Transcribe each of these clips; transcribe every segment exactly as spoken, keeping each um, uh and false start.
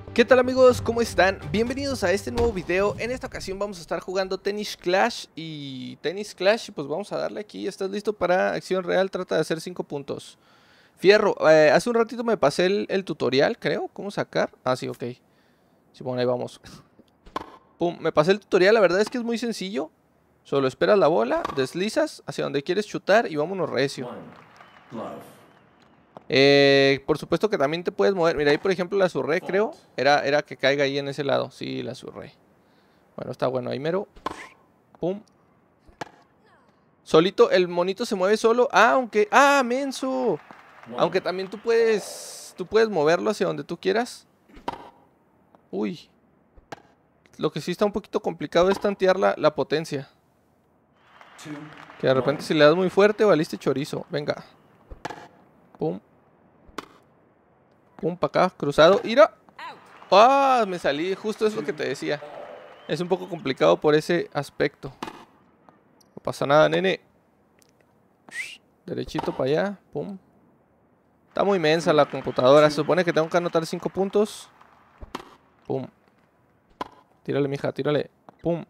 ¿Qué tal amigos? ¿Cómo están? Bienvenidos a este nuevo video. En esta ocasión vamos a estar jugando Tennis Clash y Tennis Clash, pues vamos a darle aquí. ¿Estás listo para acción real? Trata de hacer cinco puntos. Fierro, eh, hace un ratito me pasé el, el tutorial, creo. ¿Cómo sacar? Ah, sí, ok. Sí, bueno, ahí vamos. Pum, me pasé el tutorial, la verdad es que es muy sencillo. Solo esperas la bola, deslizas hacia donde quieres chutar y vámonos recio. Eh, por supuesto que también te puedes mover. Mira, ahí por ejemplo la surré, creo. Era, era que caiga ahí en ese lado. Sí, la surré. Bueno, está bueno. Ahí mero. Pum. Solito, el monito se mueve solo. Ah, aunque... ¡Ah, menso! Aunque también tú puedes... Tú puedes moverlo hacia donde tú quieras. Uy. Lo que sí está un poquito complicado es tantear la, la potencia. Que de repente si le das muy fuerte, valiste chorizo. Venga. Pum. Pum, para acá, cruzado. ¡Ira! ¡Ah! Me salí, justo es lo que te decía. Es un poco complicado por ese aspecto. No pasa nada, nene. Derechito para allá. Pum. Está muy mensa la computadora. Se supone que tengo que anotar cinco puntos. Pum. Tírale, mija, tírale. Pum.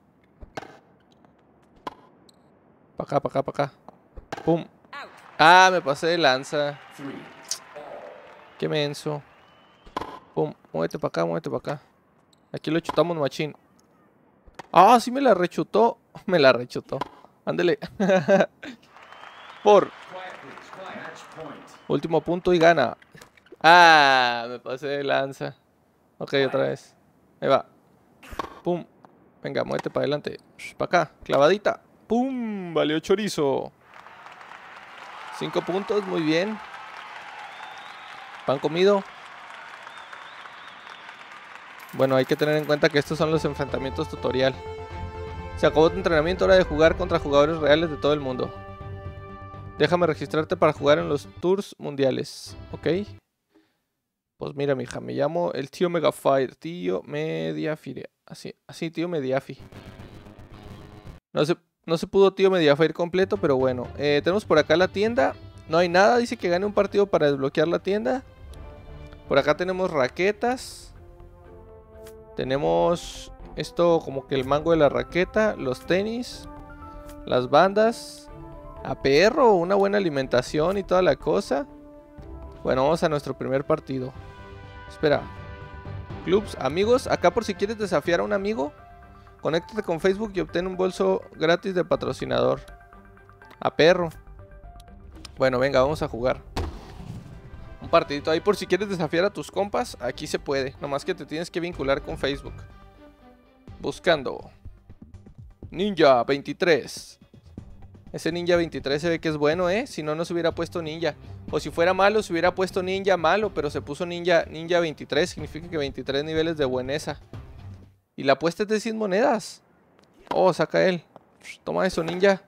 Para acá, para acá, para acá. Pum. Ah, me pasé de lanza. Qué menso. Pum. Muévete para acá, muévete para acá. Aquí lo chutamos machín. Ah, sí me la rechutó. Me la rechutó. Ándele. Por. Último punto y gana. Ah, me pasé de lanza. Ok, otra vez. Ahí va. Pum. Venga, muévete para adelante. Para acá. Clavadita. Pum. Valió chorizo. Cinco puntos, muy bien. Pan comido. Bueno, hay que tener en cuenta que estos son los enfrentamientos tutorial. Se acabó tu entrenamiento, hora de jugar contra jugadores reales de todo el mundo. Déjame registrarte para jugar en los tours mundiales. Ok. Pues mira, mija, me llamo el tío Megafire. Tío Mediafire. Así, así, tío Mediafi. No se, no se pudo tío Mediafire completo, pero bueno. Eh, tenemos por acá la tienda. No hay nada, dice que gane un partido para desbloquear la tienda. Por acá tenemos raquetas. Tenemos esto como que el mango de la raqueta, los tenis, las bandas. A perro, una buena alimentación y toda la cosa. Bueno, vamos a nuestro primer partido. Espera. Clubs, amigos. Acá por si quieres desafiar a un amigo, conéctate con Facebook y obtén un bolso gratis de patrocinador. A perro. Bueno, venga, vamos a jugar un partidito ahí por si quieres desafiar a tus compas. Aquí se puede, nomás que te tienes que vincular con Facebook. Buscando Ninja veintitrés. Ese Ninja veintitrés se ve que es bueno, ¿eh? Si no, no se hubiera puesto Ninja. O si fuera malo, se hubiera puesto Ninja malo. Pero se puso Ninja, Ninja veintitrés. Significa que veintitrés niveles de bueneza. Y la apuesta es de cien monedas. Oh, saca él. Toma eso, Ninja.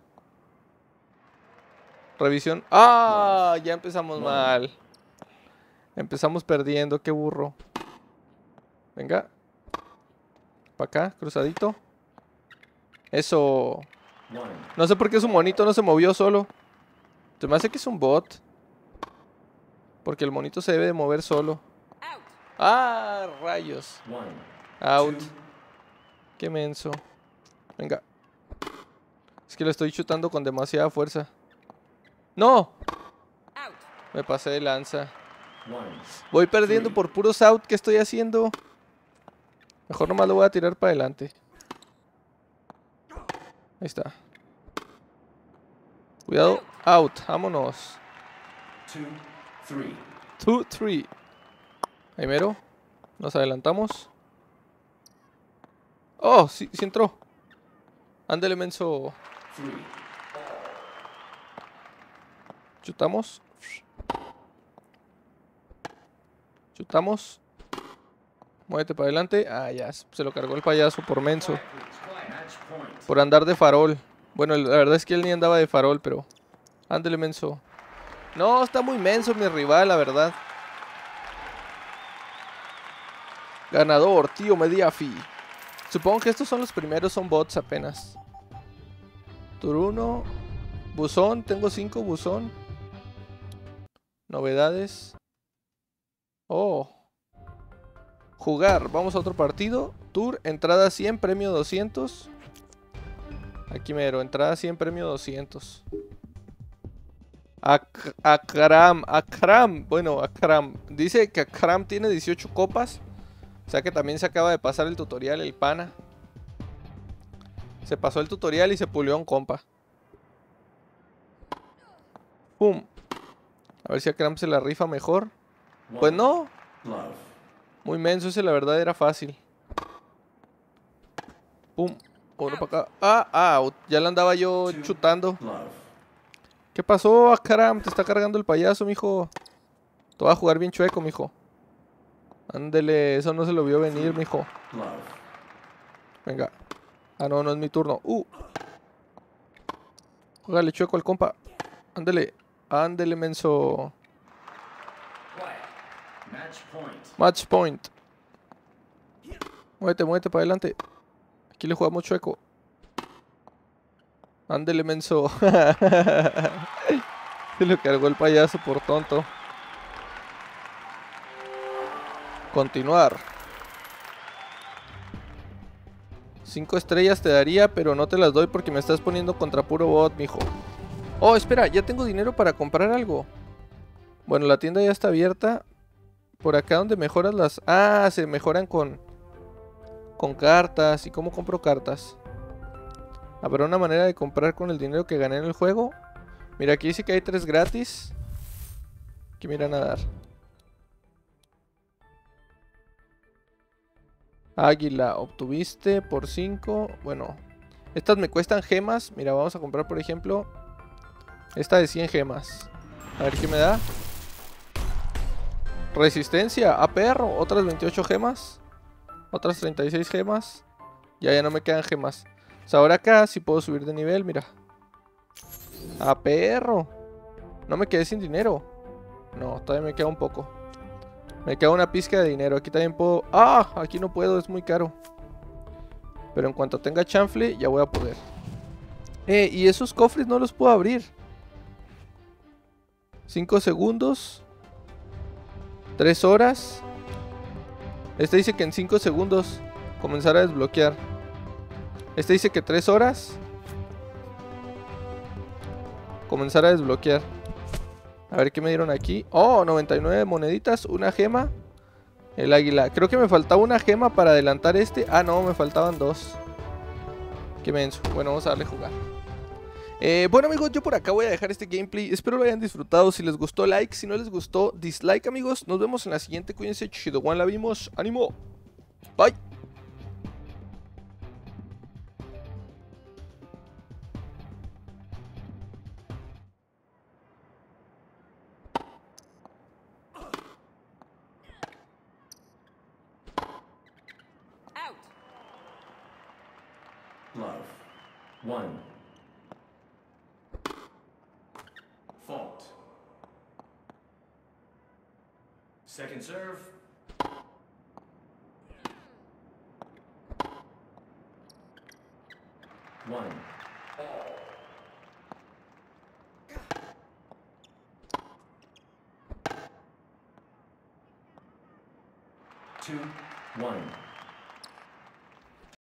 Revisión. ¡Ah! Ya empezamos mal. Empezamos perdiendo, qué burro. Venga. Para acá, cruzadito. Eso. No sé por qué su monito no se movió solo. Se me hace que es un bot. Porque el monito se debe de mover solo. ¡Ah! Rayos. Out. Qué menso. Venga. Es que lo estoy chutando con demasiada fuerza. ¡No! Me pasé de lanza. Voy perdiendo por puros out. ¿Qué estoy haciendo? Mejor nomás lo voy a tirar para adelante. Ahí está. Cuidado. Out. Vámonos. two, three. Ahí mero. Nos adelantamos. Oh, sí, sí entró. Ándele, menso. Chutamos. Chutamos. Muévete para adelante. Ah, ya. Se lo cargó el payaso por menso. Por andar de farol. Bueno, la verdad es que él ni andaba de farol, pero... Ándele, menso. No, está muy menso mi rival, la verdad. Ganador, tío Mediafi. Supongo que estos son los primeros, son bots apenas. Turuno. Buzón, tengo cinco buzón. Novedades. Oh. Jugar, vamos a otro partido. Tour, entrada cien, premio doscientos. Aquí mero, entrada cien, premio doscientos. Ak Akram, Akram, bueno, Akram. Dice que Akram tiene dieciocho copas. O sea que también se acaba de pasar el tutorial, el pana. Se pasó el tutorial y se pulió a un compa. Pum. A ver si Akram se la rifa mejor. Pues no. Muy menso ese, la verdad era fácil. Pum. Uno para acá. Ah, ah, ya la andaba yo chutando. ¿Qué pasó, Akram? Te está cargando el payaso, mijo. Te vas a jugar bien chueco, mijo. Ándele, eso no se lo vio venir, mijo. Venga. Ah, no, no es mi turno. Uh. Juégale chueco al compa. Ándele. Ándele, menso. Match point. Muévete, muévete para adelante. Aquí le jugamos chueco. Ándele, menso. Se lo cargó el payaso por tonto. Continuar. Cinco estrellas te daría, pero no te las doy porque me estás poniendo contra puro bot, mijo. Oh, espera, ya tengo dinero para comprar algo. Bueno, la tienda ya está abierta. Por acá donde mejoras las... Ah, se mejoran con... Con cartas. ¿Y cómo compro cartas? ¿Habrá una manera de comprar con el dinero que gané en el juego? Mira, aquí dice que hay tres gratis. Que me irán a dar. Águila, obtuviste por cinco. Bueno, estas me cuestan gemas. Mira, vamos a comprar por ejemplo esta de cien gemas. A ver qué me da. Resistencia, a perro. Otras veintiocho gemas. Otras treinta y seis gemas. Ya, ya no me quedan gemas. O sea, ahora acá sí puedo subir de nivel, mira. A perro. No me quedé sin dinero. No, todavía me queda un poco. Me queda una pizca de dinero. Aquí también puedo... ¡Ah! Aquí no puedo, es muy caro. Pero en cuanto tenga chanfle, ya voy a poder. Eh, y esos cofres no los puedo abrir. cinco segundos. tres horas. Este dice que en cinco segundos comenzar a desbloquear. Este dice que tres horas comenzar a desbloquear. A ver qué me dieron aquí. Oh, noventa y nueve moneditas, una gema. El águila. Creo que me faltaba una gema para adelantar este. Ah, no, me faltaban dos. Qué menso. Bueno, vamos a darle a jugar. Eh, bueno, amigos, yo por acá voy a dejar este gameplay. Espero lo hayan disfrutado. Si les gustó, like. Si no les gustó, dislike, amigos. Nos vemos en la siguiente. Cuídense. Chido One, la vimos. ¡Ánimo! Bye. Love. One. Fault. Second serve. One. Two. One.